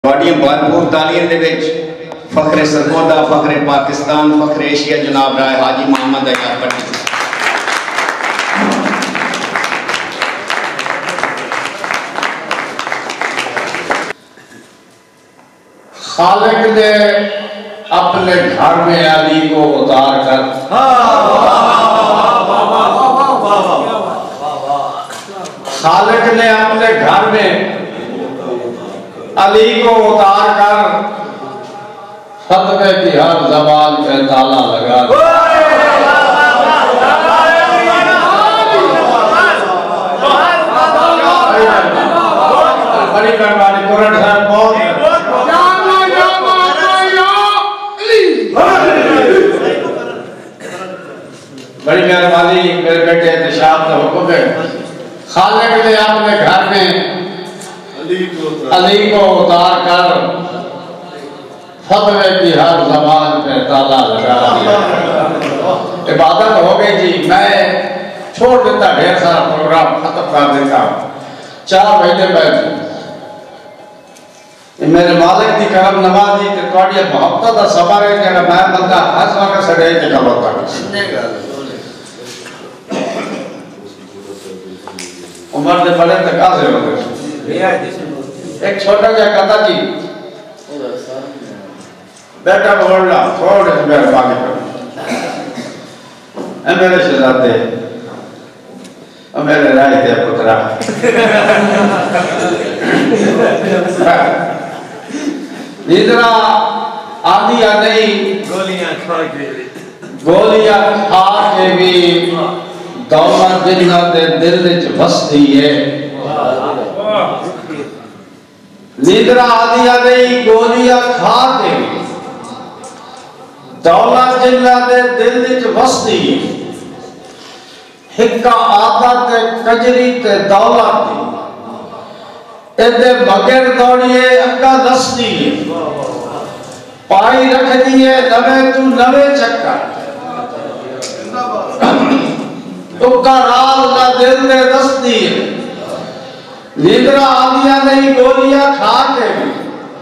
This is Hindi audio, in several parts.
बड़ियां भरपूर तालियां दे विच फखरे सरगोदा, फखरे पाकिस्तान, फखरे एशिया जनाब राय हाजी मोहम्मद अयाज भट्टी। खालिक ने अपने घर में अली को उतार कर खालिक ने अपने घर में अली को उतार कर फतवे की हर जबान पे ताला लगा बड़ी मेहरबानी कुरान साहब बहुत बड़ी मेहरबानी मेरे बेटे निशात का हुक्म है। खालिक ने अपने घर में अली को उतार कर फतवे की हर जबान पे ताला लगा दिया। इबादत हो गई जी, मैं छोड़ देता, ढेर सारा प्रोग्राम खत्म कर देता। 4 महीने बैठ मेरे मालिक की करम नवाजी ते तुहाडी मोहब्बत दा सबर है जेड़ा मैं बंदा हर वक्त सड़े ते खलोता उम्र दे बड़े तकाजे होते। एक छोटा सा कथा जी, बेटा बोलना थोड़े से मेहरबानी करो। मेरे शहजादे, मेरे राय दे पुत्रा, निद्रा आदि आ नहीं, गोलियां खा के भी दौलत जिन्ना दे दिल विच बसदी है। निद्रा आदि आ नहीं, गोलियां खा के भी दौलत जिन्ना दे दिल विच बसदी है। हिक्का आदत कजरी ते दौलत दी एदे बगैर दौड़िए अक्का दसदी है। पाई रख दिए नवे तू नवे चक्कर तुक्का राल ना दिल में दसदी है। निद्रा आदिया नहीं, गोलियां खा के भी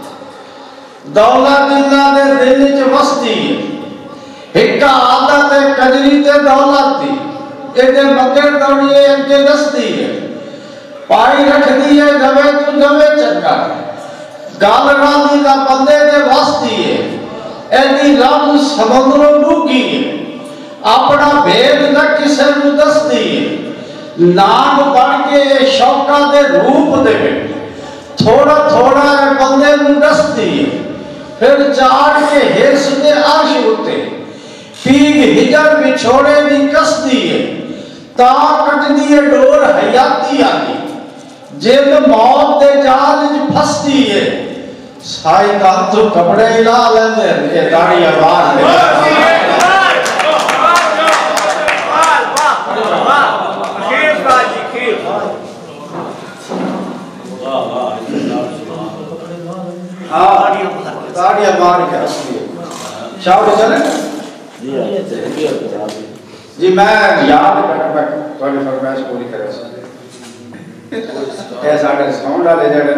दौलत जिन्ना दे दिल च बसदी है। हिक्का आदत कजरी ते दौलत दी एदे बगैर दौड़िए अक्के दसदी है। पाई रख दिए नवे तू नवे चक्कर गल राधी दा बंदे दे वसदी है। एदी रब समुद्रों डूगी है, अपना भेद न किसे नूं दसदी है। नाग बन के शौका दे रूप दे थोड़ा थोड़ा बंदे नूं दसदी है। फिर चाड़ के हिरस दे अर्श उते पीग हिजर विछोड़े दी कसदी है। ता कटदी है डोर हयाती आती जिंद मौत दे जाल च फसदी है। साई दा तो कपड़े ला लेंदे ये दाढ़ी आवाज दे दाढ़ियां मार के हंसती है। शाह चले जी, मैं याद मैं थोड़ी फरमाइश पूरी करे साढ़े साउंड वाले जड़े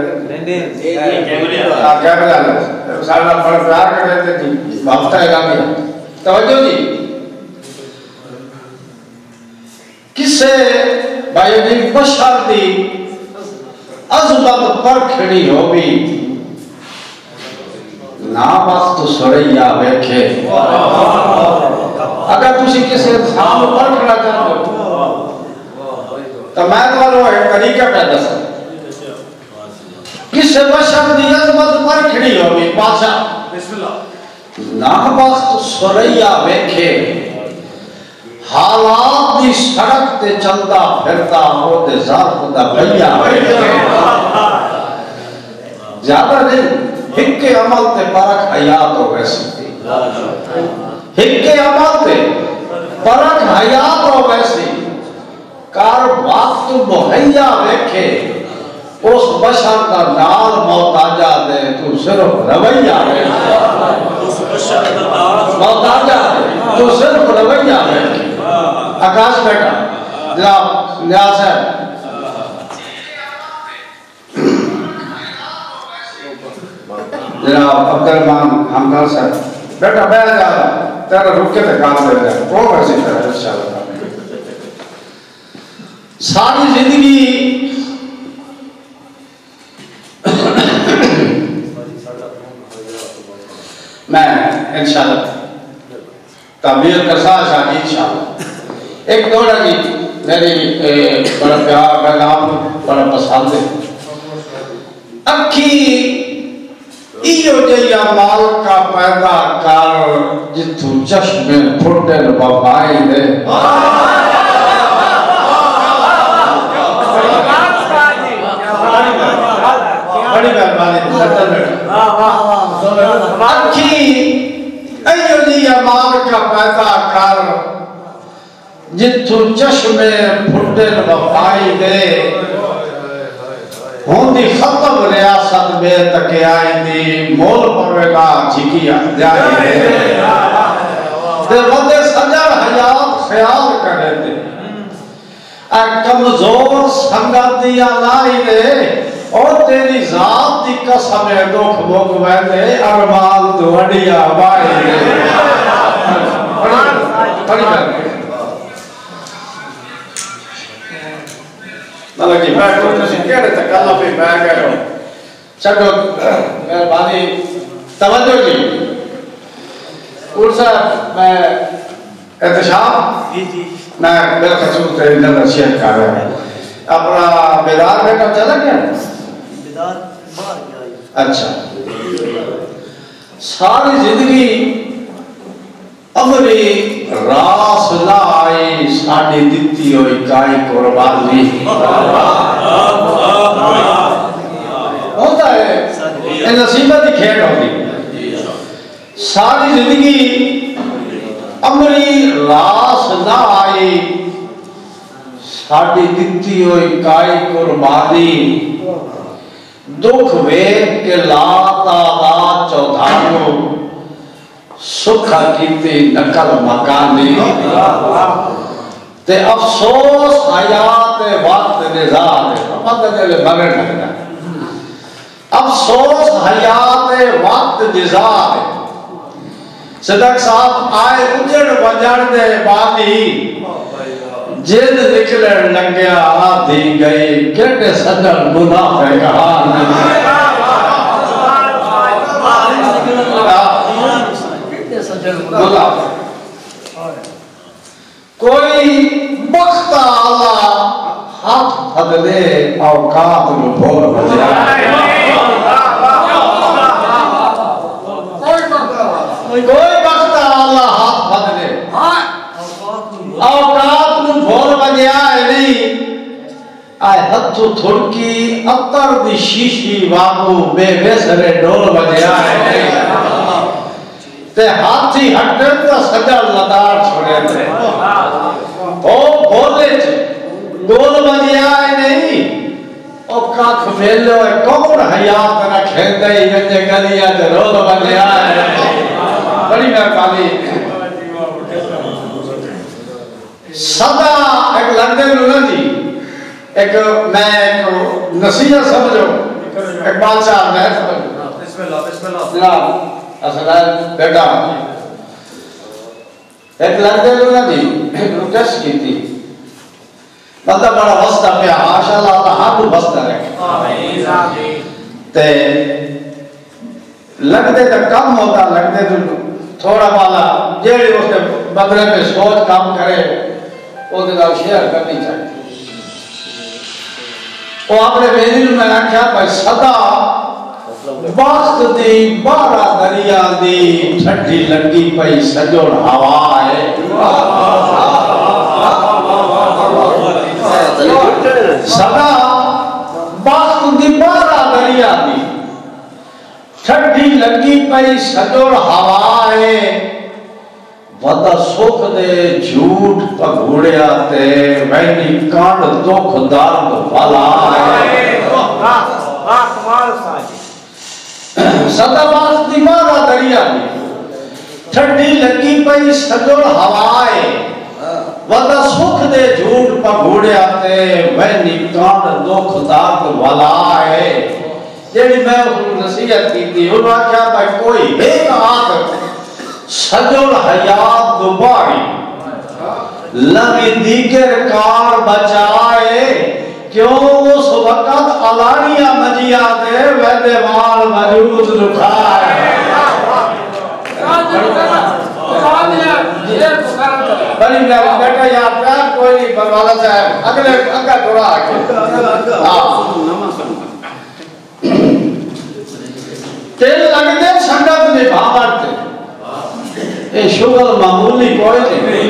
कैमरा साढ़ा बड़ा प्यार कर रहे थे जी। हफ्ता गांधी तवज्जो जी, किसे भाई जी बशर दी अजमत पर खड़ी हो भी ना बस तो सड़ैया वेखे। अगर तुसी किसी इंसान को परखना चाहते हो तो मैं तुम्हारे एक तरीका पे दस किसे बशर दी अजमत पर खड़ी हो भी बादशाह बिस्मिल्लाह ना बस तो सड़ैया वेखे। हालात दी सड़क ते चलदा फिरदा ओदे ज़ात दा भैया ज्यादा नहीं, हिक्के अमल ते परख हयात हो वैसी, हिक्के अमल ते परख हयात हो वैसी। कार वक्त मुहैया वेखे उस बशर दा नाल मोहताजा दे तू सिर्फ रवैया मोहताजा तू सिर्फ रवैया वेखे। आकाश बेटा जनाब न्याज है जनाब अब्दुलरहमान हमदल साहब बेटा बैठ जा तेरा रुक के तो काम दे दे वो वैसे कर इंशाल्लाह। सारी जिंदगी मैं इंशाल्लाह तबीर का साथ शादी इंशाल्लाह। एक दौड़ा जी मेरी बड़ा प्यार मैं आपको बड़ा पसंद है अखी इयो जया माल का पैदा कर जिथू चश्मे फुटे बपाई दे बड़ी मेहरबानी अखी इयो जया माल का पैदा कर जिथू चश्मे फुटे बपाई दे होंदी खत्म रियासत में तके आईंदी मोल पवेगा झिकिया जाए ते वदे सजर हयात ख्याल करे दे आ कमजोर संगतिया लाई दे और तेरी जात दी कसम है दुख भोग वैदे अरमान दुआडिया बाई दे बड़ी मतलब कि मैं तो केड़े तकल्लुफ पे मैं कह रहा हूं चलो मेहरबानी तवज्जो जी उर साहब मैं एहतशाम जी मैं मेरा खसूस तेरी नजर शेयर कर रहा है अपना बेदार बेटा चला गया बेदार बाहर गया अच्छा सारी जिंदगी अमरी रास लाई साड़ी दिती हुई काई कुर्बानी होता है ये नसीबत की खेल होती सारी जिंदगी अमरी रास लाई साड़ी दिती हुई काई कुर्बानी दुख वेख के लाता चौधारो सुखा कीती नकल मकानी ते अफसोस हयात वक्त निजात मतलब मगर लगना अफसोस हयात वक्त निजात सदक साहब आए उजड़ वजड़ दे बादी जिद निकले लंघिया आधी गई केटे सजन मुनाफे कहान कोई बख्ता आला हाथ फदले औकात में बोल बजाए कोई बख्ता आला हाथ फदले औकात में बोल बजाए नहीं आए हथु थुड़की अतर दी शीशी वागू बेबेसरे ढोल बजाए नहीं ते हाथी हटे तो सजल लदार छोड़े थे ओ बोले गोल बजिया नहीं ओ काख मेलो कौन हयात रखे दे ये गलिया ते रोल बजिया बड़ी मेहरबानी सदा एक लंदन लुना जी एक मैं एक नसीहत समझो एक बादशाह मैं समझो बिस्मिल्लाह असलाल बेटा एक लड़के ने ना जी टेस्ट की थी मतलब बड़ा वस्ता पे माशाल्लाह अल्लाह हाथ वस्ता रखे ते लगते तो कम होता लगते तो थोड़ा वाला जेड़ी उसके बदले में सोच काम करे वो तो शेयर करनी चाहिए वो अपने मेरी में आख्या भाई सदा वक्त दी 12 दरिया दी ठंडी लगी पई सजोड़ हवा है सदा वक्त दी 12 दरिया दी ठंडी लगी पई सजोड़ हवा है वदा सुख दे झूठ पघूड़िया ते वैनी कांड दुख दर्द वाला है सदा बास दीवारा दरिया में ठंडी लगी पई सजोड़ हवाए वदा सुख दे झूठ पघूड़िया ते वैनी कांड दुख दर्द वाला है जेड़ी मैं नसीहत की थी उन्होंने आख्या भाई कोई एक आख सजल हयात दुबारी लगी दीगर कार बचाए क्यों उस वक्त अलानिया मजिया दे वैदे वाल मजूद रुखाए बड़ी मेरा बेटा यार प्यार कोई नहीं बनवाला साहब अगले अग्गा थोड़ा आके तेल लगते संगत निभावत ये शुगल मामूली कोई नहीं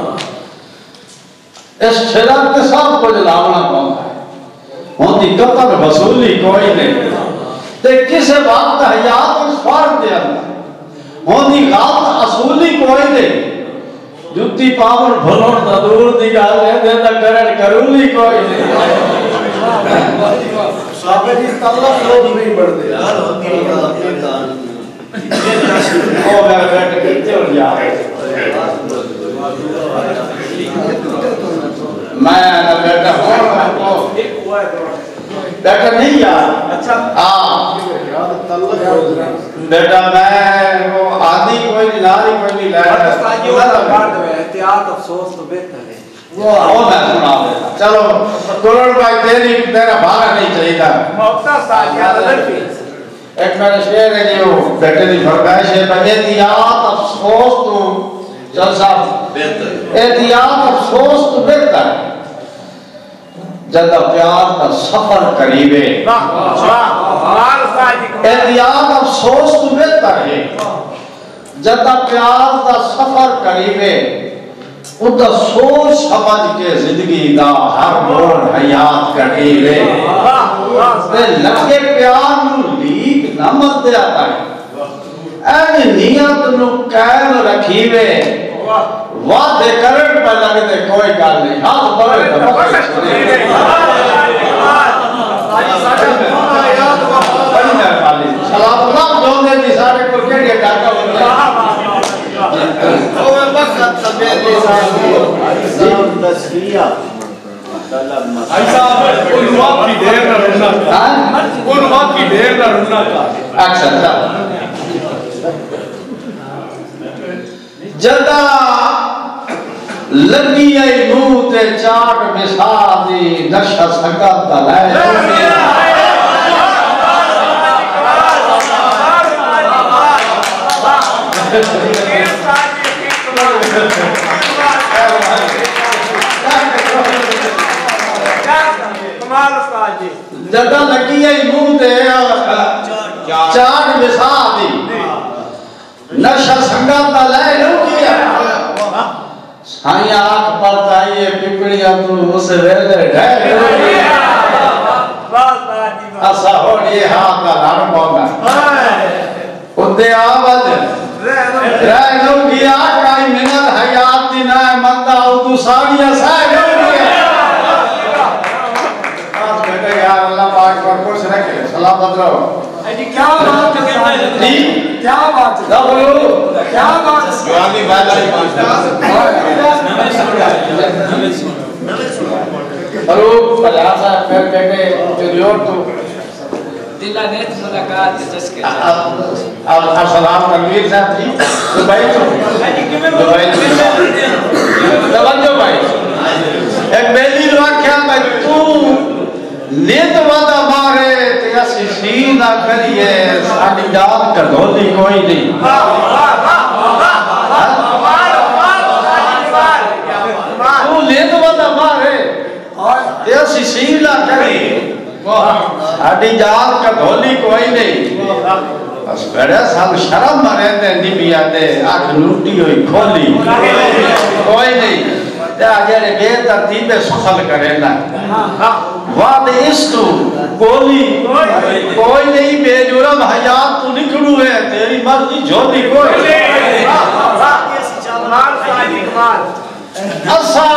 इस शराब के सब कुछ लावना पड़ता है होती कतर वसूली कोई नहीं ते किसे वक्त हयात और स्वार्थ दे अंदर होती गात असूली कोई नहीं जुत्ती पावर भलोड़ दा दूर दी गाल है दे दा करण करूली कोई नहीं साबे जी तल्ला लोग नहीं बढ़ते यार होती है ओ मैं बैठ के चल जा मैं ना बेटा हो बेटा नहीं यार अच्छा हां बेटा मैं वो आदि कोई नहीं नारी कोई नहीं ले उस्ताद वाला काट दे एहतियात अफसोस तो बेहतर है वो मैं सुना देता चलो करोड़ भाई तेरा भागा नहीं चाहिए मौका उस्ताद याद रखिए एक मेरा शेर है जो बेटे की फरमाइश है एहतियात अफसोस तो चल साहब बेहतर एहतियात अफसोस तो बेहतर जब प्यार का सफर करीबे एहतियात अफसोस तो बेहतर है जब प्यार का सफर करीबे उदा सोच समझ के जिंदगी का हर मोड़ हयात करीबे ते लगे प्यार नु लीक न मत दे आता है ऐनी नियत नु कायम रखीवे वादे करण पर लगते कोई गल नहीं हाथ बड़े सलाम सब जोंदे दी सारे को केड़ी डाका होंदा ओ बस तबे दी साहब तस्किया भाई साहब कोई वक्त की देर ना रुकना कोई वक्त की देर ना रुकना अच्छा अच्छा जदा लगी आई मुंह ते चाट मिसाल दी नशा संगत दा ले कमाल उस्ताद जी जदा लगी आई मुंह ते चाट मिसाल दी नशा संगत दा ले लो किया साईं आंख पर चाहिए पिपड़िया तू उस वेले ढह असा हो ये हाथ का लड़ पाऊंगा उदे आवाज रह लो किया काई मिनत हयात दी ना मंदा तू साड़ियां साह लो किया बस बेटा यार अल्लाह पाक पर खुश रखे सलामत रहो जी क्या बात है जी क्या बात है बोलो क्या बात जवानी वाला ही हेलो पलासा फिर बेटे चलियोर तो दिला नेत मुलाकात जसके अब सलाम रणवीर साहब जी दुबई तो दुबई तवज्जो भाई एक बेली वाक्या भाई तू नेत वादा मारे ते असि सीना करिए साडी जात कढोली कोई नहीं तू नेत वादा मारे ते असि सीना करिए साडी जात कढोली कोई नहीं बस बड़ा साल शर्म मारे ते निबिया दे आंख लूटी हुई खोली कोई नहीं ते जेड़े बेतरतीबे सफल करेला वाद इस्तु गोली कोई नहीं बेजुर्म हयात तू निकलू है तेरी मर्जी झोली कोई असा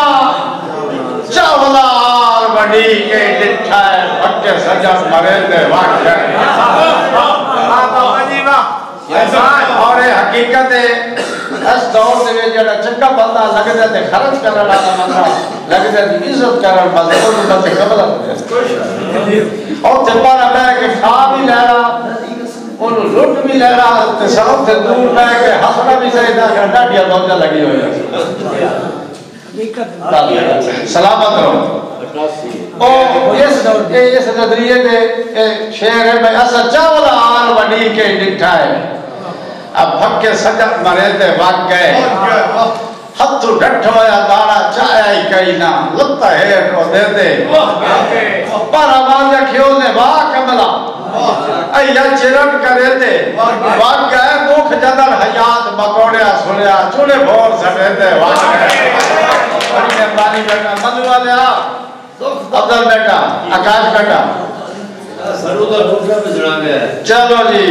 चावलार बड़ी के डिठा है पक्के सजा मरे ते वाक्य और हकीकत है इस दौर दे विच जेड़ा चंगा बंदा लगदा ते खर्च करन वाला बंदा लगदा दी इज्जत करन वाला ओनू ते कबल और ते पर बह के खा भी लेना ओनु लुट भी लेना ते सब से दूर बह के हंसना भी चाहिदा कि डाडिया मौजा लगी हुई है सलामत रहो ओ इस नजरिए दे शेर है भाई असा चावला आन वडी के डिठा है अब फक्के सजक मरे ते वाग गए हथ डठ होया दाड़ा चाया ही कई ना लत्ता हेठ ओ दे दे पर आवाज रखियो ने वाह कमला अया चिरन करे दे वाग गए दुख जदर हयात मकोड़िया सुनिया चुने भोर सड़े दे वाग गए बड़ी मेहरबानी बेटा मधु वाले अब्दुल बेटा आकाश बेटा सरूदा दूसरा पे सुना गया चलो जी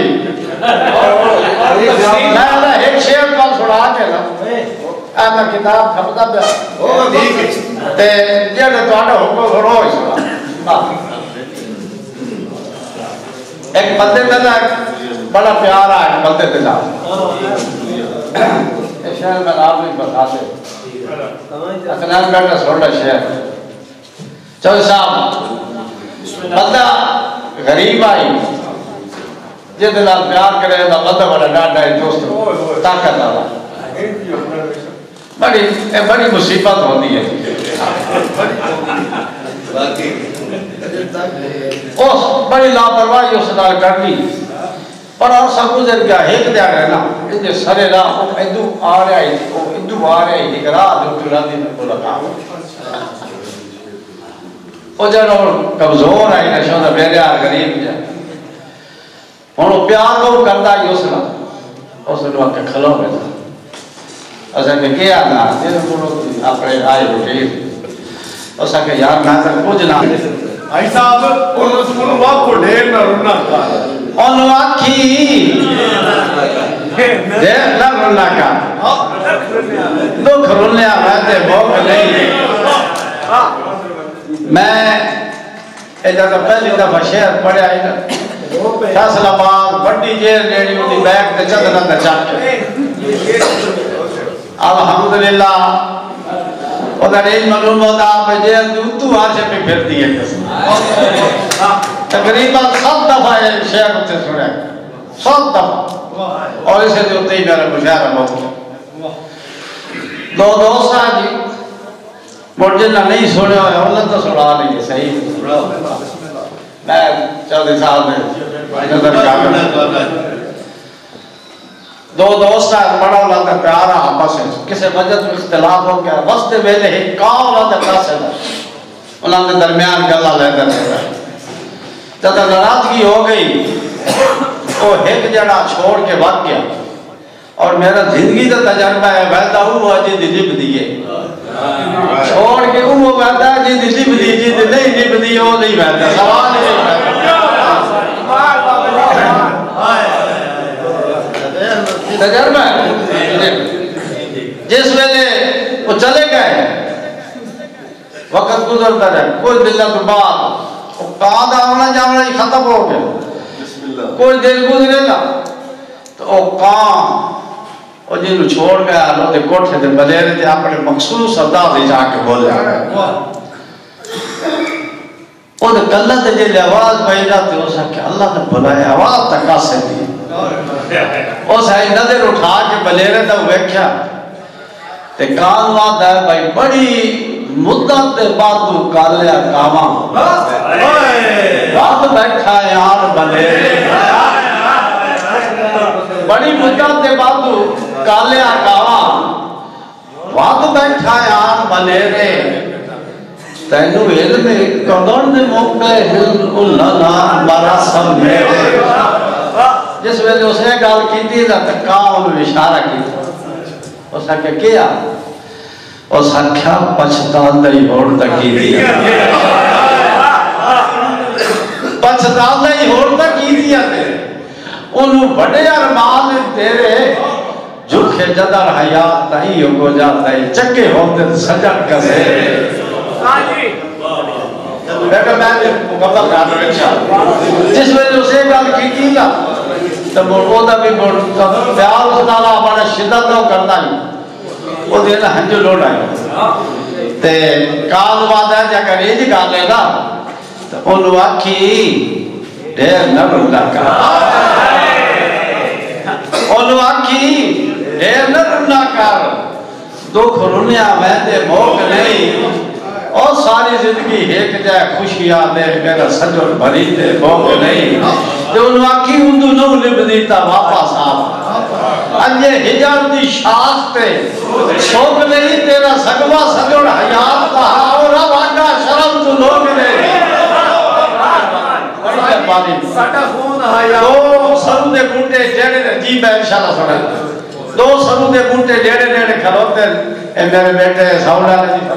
मैं एक शेर का सुना के ना मैं किताब छपदा पे ओ ठीक है ते जेड़े ਤੁਹਾਡਾ हुक्म सुनो एक बंदे का ना बड़ा प्यार है बंदे के साथ ये शेर में नाम नहीं बताते अकनान बेटा छोटा शेर चल साहब बंदा गरीब आई जिसके नाल प्यार करे ना बंदा बड़ा डांडा है दोस्त ताकत वाला बड़ी मुसीबत होती है उस बड़ी लापरवाही उस नाल कर दी पर और सब गुजर गया एक दिया रहना इनके सरे राह इदू आ रहा है ओ इदू आ रहा है एक राह जो पूरा दिन को लगा ओ जब कमजोर आई ना शोदा बेरिया गरीब जा हुन प्यार को करता ही उस वक्त खलो में असा के क्या ना तेरे को अपने आए रोटी असा के यार ना तो कुछ ना भाई साहब उन वाक को ढेर ना रुना उन आखी ढेर ना रुना का दुख रुने आते भूख नहीं मैं इधर तो पहली दफा शेर पढ़े आई ना फैसलाबाद बड़ी जेल लेनी उदी बैग ते चदना ते चाट अल्हम्दुलिल्लाह ओदा रेज मालूम होता आप जेल दी उतू आछे पे फिरती है तकरीबन 7 दफा ये शेर से सुना 7 दफा और इसे जो ही मेरा मुशारा हो दो दोस्त आ जी मुझे ना नहीं सुने हुए उन्हें तो सुना नहीं सही मैं 14 साल में दो दोस्त बड़ा वाला प्यार आपस में किसी वजह से इख्तिलाफ हो गया बस वेले ही काव वाला कासे उन्होंने दरमियान गल्ला लेते जब नाराजगी हो गई वो एक जड़ा छोड़ के भाग गया और मेरा जिंदगी का तजर्बा है वैदा वो अजी दिलिप दिए छोड़ के वो वैदा जी दिलिप दी जी नहीं दिलिप दी वो नहीं वैदा सवाल तजर्बा जिस वेले वो चले गए वक्त गुजरता रहे कोई दिन के बाद कहा आना जाना ही खत्म हो गया कोई दिन गुजरेगा तो वो जिन छोड़ गया लोटे कोठे ते बलेरे ते अपने मखसूस अदा से जाके बोल जा और कल्ला ते जे आवाज पई जाते हो सके अल्लाह ने बुलाया आवाज तक से दी ओ सही नजर उठा के बलेरे तो देखा ते कान बात है भाई बड़ी मुद्दत के बाद तू कालिया कावा रात बैठा यार बलेरे बड़ी मुद्दत के बाद तू कालिया कावा रात बैठा यार बलेरे तैनू इल्म कदन दे मौके हिल्ला मारा सब मेरे जिस वेले उसने गल की ना तक्का उन्हें इशारा किया उस आख्या क्या उस आख्या पछतांदा ही होड़ तक की दिया पछतांदा ही होड़ तक की दिया उन्हें बड़े अरमान तेरे झुके जदर हयात नहीं हो जाता है चक्के होते सजन कसे बेटा मैं मुकम्मल कर रहा जिस वेले उसे गल की ना तो मोदा भी प्यार उस नाला बड़ा शिद्दत तो करता ही वो दिन हंजू लोट आई ते काल बात है जगह रेज गल है ना तो उन आखी ढेर न रुला कर, उन आखी ढेर न रुला कर, दुख रुनिया वैदे मोक नहीं, और सारी जिंदगी एक जाए खुशियां दे मेरा सजन भरी दे मोक नहीं, तो उन आखी उंदू नो लिबदी ता वापस आ अजे हिजर दी शाख ते सोक नहीं तेरा सगवा सजन हयात दा और वागा शर्म तू लोग ने साडा खून हया दो सरू दे बूटे जेड़े जी मैं इंशाल्लाह सुना दो सरू दे बूटे जेड़े जेड़े खलोते ए मेरे बेटे साउंड वाले दी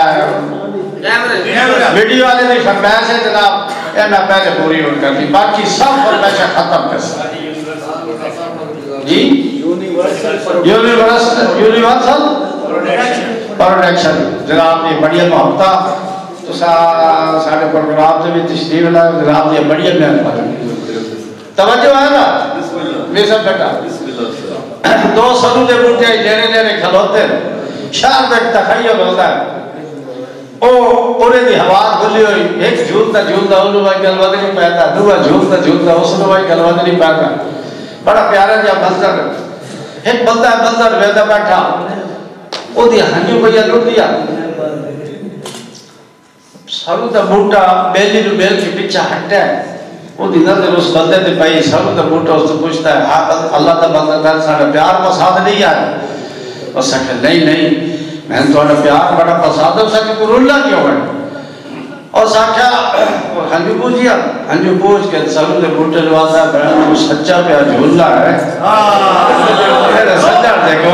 वीडियो वाले दी फरमाइश है जनाब ए मैं पहले पूरी हो करती बाकी सब फरमाइश खत्म कर जी यूनिवर्सल प्रोडक्शन जनाब ये बढ़िया मोहब्बता तो सारे प्रोग्राम से भी तशरीफ लाए जनाब ये बढ़िया मेहरबानी तवज्जो है ना मेरा बेटा दो सरू दे बूटे जेड़े जेड़े खलोते शहर में तखय्युल होता है ओ पूरे दी हवा खुली हुई एक झूलता झूलता उन्होंने भाई गलवद नहीं पैदा दूसरा झूलता झूलता उसने भाई गलवद नहीं पैदा बड़ा प्यारा जा मंजर एक बंदा वेदा बैठा ओदी हंजू भैया लुट दिया सरू दा बूटा बेली नु बेल के पीछे हटा ओदी नजर उस बंदे ते पई सरू दा बूटा उससे पूछता है हां अल्लाह दा बंदा कर साडा प्यार पसंद नहीं आया उस कहे नहीं मैं थोड़ा प्यार बड़ा पसंद है उसके को रुला क्यों है और साख्या हंजू पूछिया हंजू पूछ के सरू दे बूटे लवाता बड़ा तू सच्चा प्यार झूला है मेरे सच्चा देखो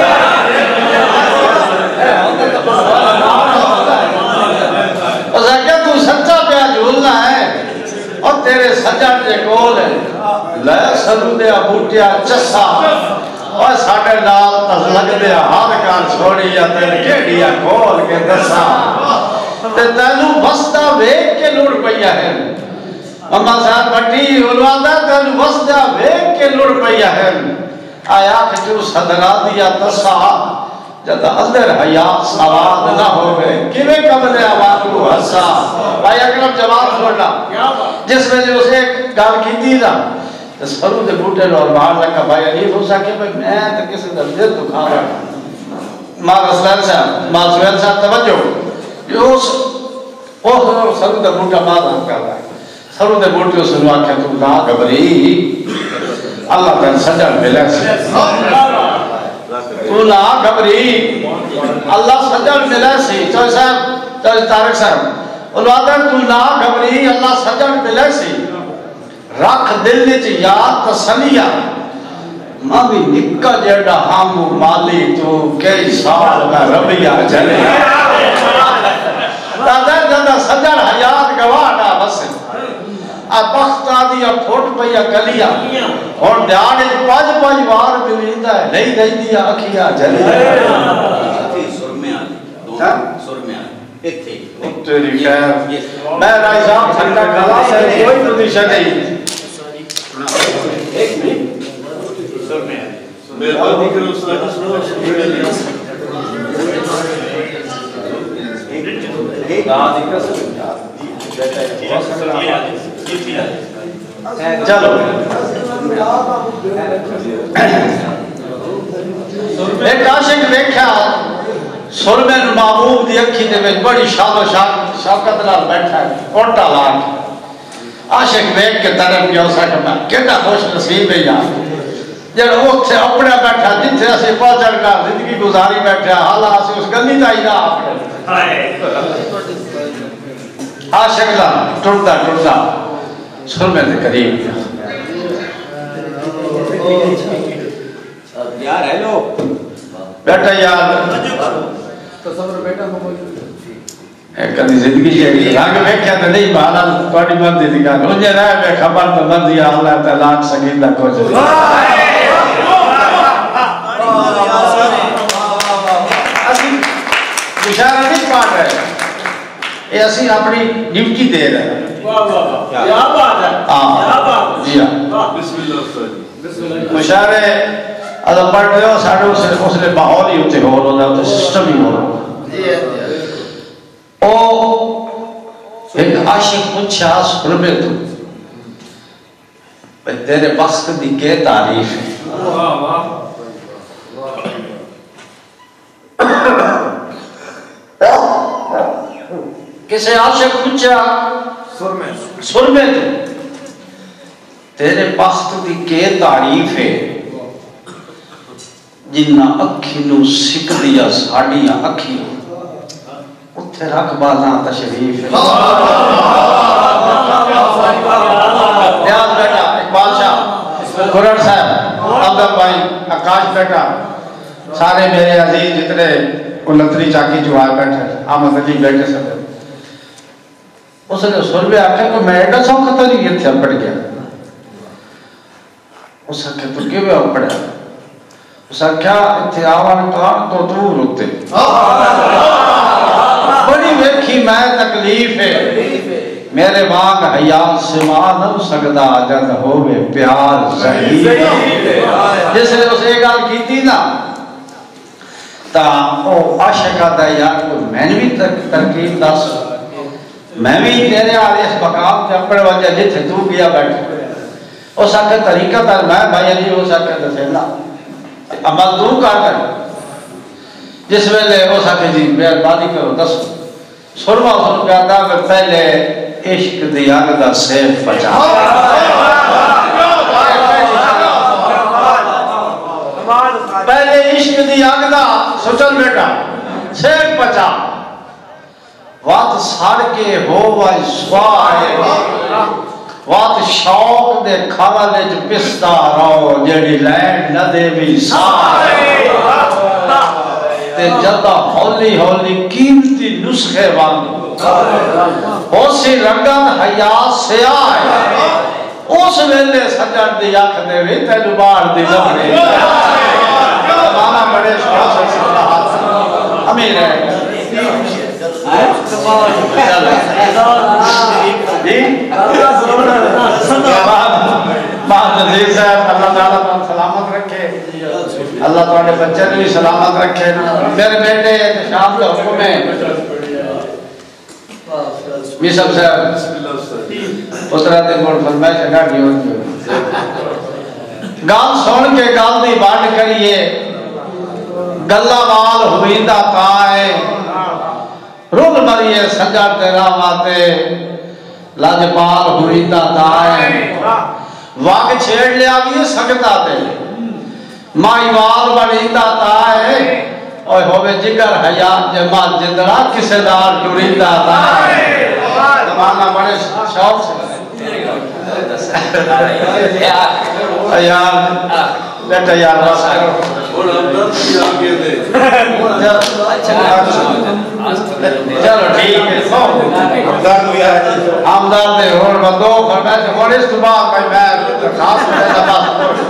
और साख्या तू सच्चा प्यार झूलना है और तेरे सच्चा जे कोल है ले सरू दे बूटिया चस्सा और साडे नाल तस लगदे हर कान छोड़ी या तेन केड़िया खोल के दसा ते तैनू वसदा वेख के लुड़ पईया है अम्मा साहब बटी उलवादा तैनू वसदा वेख के लुड़ पईया है आया खजू सदरा दिया तसा जद अंदर हयात सवाद ना होवे किवे कबले आवाज को हंसा भाई अकरम जवाब छोड़ना जिस वेले उसे गाल कीती ना तो सरू दे बूटे लो और बाहर लगा भाई अली हो सके भाई मैं तो किसी का दिल दुखा रहा मां रसलान साहब मां सुहेल साहब तवज्जो यो ओ सरू दे बूटा मां कर रहा है सरू दे बूटे सुनवा के तू ना घबरी अल्लाह तेन सजन मिले तू ना घबरी अल्लाह सजन मिले सी तो साहब तो तारक साहब उलवादा तू ना घबरी अल्लाह सजन मिले सी रख दिल च याद तसलिया मां भी निक्का जेड़ा हम माली तू कई साल का रबिया चले दादा दादा सजन हयात गवाड़ा बस आ बख्त आदिया फुट पईया गलिया और ध्यान च पांच बार मिलदा है नहीं रहिंदी अखियां जले सुर में इथे तेरी खैर मैं राय साहब ठंडा खाला से कोई प्रतीक्षा नहीं एक मिनट सुर में मेहरबानी करो उस्ताद सुनो चलो एक आशिक देखा सुर में महबूब दी अखी दे विच बड़ी शादो शौकत नाल बैठा है कोटा ला आशिक देख के तरफ गया सकता केड़ा खुश नसीब है यार जेड़ा ओथे अपने बैठा जिथे असि पहुंचण का जिंदगी गुजारी बैठा हाला असि उस गली दा ही ना आशिक ला टुरदा सुर में दे करीब यार हेलो बेटा यार तसव्वुर बेटा कभी जिंदगी के रंग वेख्या तो नहीं बहाना थोड़ी मर्जी दी गल मुझे रह पे खबर तो मर्जी अल्लाह ताला संगीत दा कुछ असि इशारा नहीं पाड़ रहे ये असि अपनी ड्यूटी दे रहे हैं वाह वाह क्या बात है क्या बात जी हां बिस्मिल्लाह बिस्मिल्लाह इशारे अगर पढ़ रहे हो साडे उसने माहौल ही उते हो रहा है सिस्टम ही हो रहा है ओ एक आशिक पूछा सुरमे तू तेरे बख्त दी के तारीफ है। किसे आशिक पूछा सुरमे तू तेरे बख्त दी के तारीफ है जिन्ना अखी नू सिक दिया साड़ियां अखी उत्थे रख बाला तशरीफ है। ध्यान बेटा इकबाल शाह कुरड़ साहब अब्दुल भाई आकाश बेटा सारे मेरे अजीज जितने उलतरी चाकी जो आए बैठे आमद अली बैठे सब उसने सुरबे आखे को मैं एडा सौखा तो नहीं इत्थे पड़ गया उस आखे तो किवें पढ़या उस आख्या इत्थे आवन तो दूर होते बड़ी वेखी मैं तकलीफ है मेरे वांग हयाल सिवा न सकदा जद होवे प्यार सही जिसने उसे गल कीती ना ता ओ आशिका दा यार को मैं भी तरकीब दस मैं भी तेरे आले इस मकाम ते अपने वजह जिथे तू गया बैठ उस आखे तरीका तर मैं भाई अली उस आखे दसेला अमल तू कर जिस वेले उस आखे जी मेहरबानी करो दस सुरमा सुन प्यादा में पहले इश्क दी अग दा सेफ बचा पहले इश्क दी अग दा सोचल बेटा सेफ बचा वात सड़ के हो वाई स्वाए वात शौक दे खाले च पिसदा रहो जेड़ी लैंड न देवी साए ते जदा हौली हौली कीमती नुस्खे वांग होसी रंगन हया से आए उस वेले सजन दी अख दे वे तैनू बाहर दी लभणे मामा बड़े शौक से हाथ अमीर है जी अल्लाह ताला तुम सलामत रखे अल्लाह तुम्हारे बच्चे भी सलामत रखे मेरे बेटे शाम का हुक्म है मिसब साहब उतरा दे मोड़ फरमाइश गाड़ी होती गाल सुन के गाल दी बात करिए गल्ला वाल हुईदा ताए रुल मरिए सजा तेरा माते लाजपाल हुईदा ताए वाग छेड़ लिया भी सकता थे माईवाल बड़ीदा ताए और होवे जिगर हयात जमा जिंदड़ा किसेदार जुड़ीदा ताए जमाना बड़े शौक से यार बेटा यार बस करो चलो ठीक है आमदार दे और बंदो फरमाए से और इस बाद भाई मैं खास मेरा बस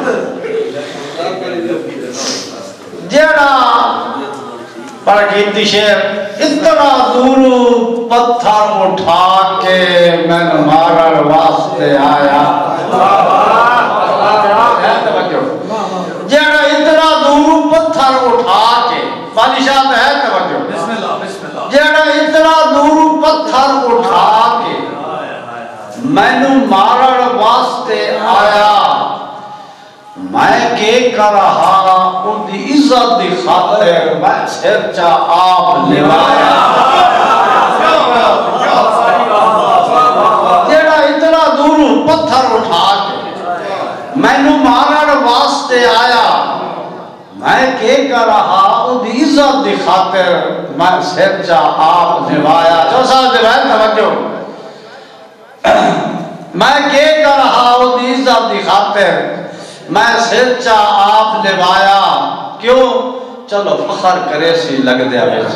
जेड़ा पर कीमती शेर इतना दूर पत्थर उठा के मैंने मारन वास्ते आया जेड़ा इतना दूर पत्थर उठा के बादशाह है तवज्जो जेड़ा इतना दूर पत्थर उठा के मैनू मारन वास्ते आया मैं के कर रहा उनकी इज्जत की खातिर मैं सिर चा आप निभाया जेड़ा इतना दूर पत्थर उठा के मैनू मारन वास्ते आया मैं के कर रहा उनकी इज्जत की खातिर मैं सिर चा आप निभाया जो साहब निभाए तवज्जो मैं के कर रहा उनकी इज्जत की खातिर मैं सिर चा आप निभाया क्यों चलो फखर करे सी लग दिया बेच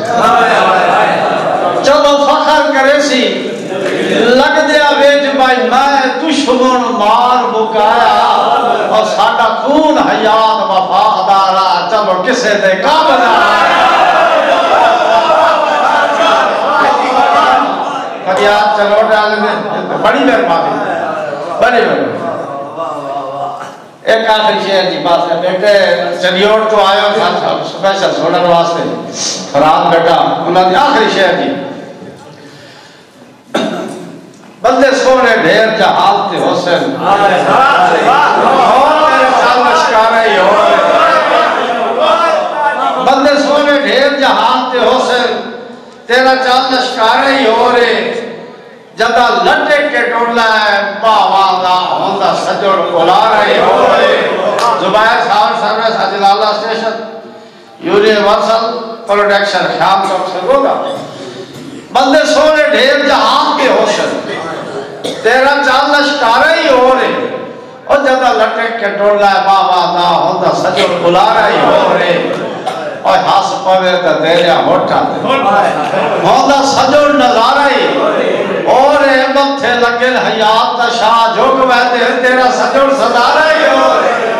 चलो फखर करे सी लग दिया बेच भाई मैं दुश्मन मार मुकाया और साडा खून हयात वफादारा चलो किसे दे काबला फरियाद चलो डाल दे बड़ी मेहरबानी बड़ी मेहरबानी एक आखिरी शेर जी बात है बेटे चलियोट तो आयो स्पेशल सोडर वास्ते फराद बेटा उन्होंने आखिरी शेर जी बंदे सोने ढेर जहाल ते हुसैन और तेरे चाल लश्कारे ही हो बंदे सोने ढेर जहाल ते हुसैन तेरा चाल लश्कारे ही हो रे जदा लटे के टोला है बावादा होंदा सजोड़ कोला रहे हो रे जुबैर साहब सर्विस अजलाला स्टेशन यूनिवर्सल प्रोडक्शन ख्याल चौक से होगा बंदे सोने ढेर जहां के हुस्न तेरा चाल लश्कारे ही हो रे और जदा लटे के टोला है बावादा होंदा सजोड़ कोला रहे हो रे और हंस पवे तो तेरे होठा होंदा सजोड़ नजारा ही और मथे लगे हयात दा शाह झुक वैदे तेरा सजोड़ सदारा ही हो